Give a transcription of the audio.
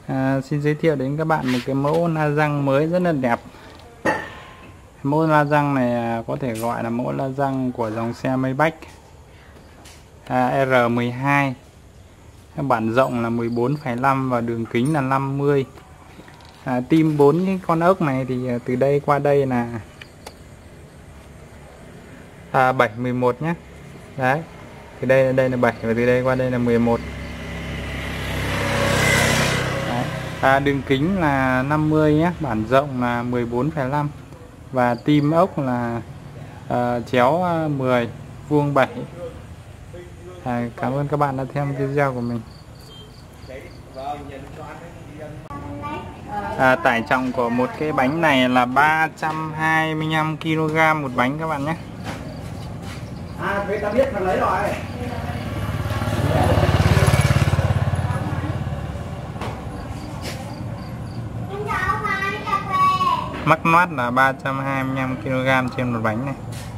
Xin giới thiệu đến các bạn một cái mẫu la răng mới rất là đẹp. Mẫu la răng này có thể gọi là mẫu la răng của dòng xe Maybach R12. Bản rộng là 14,5 và đường kính là 50. Tim 4 cái con ốc này thì từ đây qua đây là 7, 11 nhé. Đấy, từ đây là 7 và từ đây qua đây là 11. Đường kính là 50 nhé, bản rộng là 14,5 và tim ốc là chéo 10, vuông 7. Cảm ơn các bạn đã xem video của mình. Tải trọng của một cái bánh này là 325 kg một bánh các bạn nhé. Ta biết thằng lấy rồi. Mắc noát là 325 kg trên một bánh này.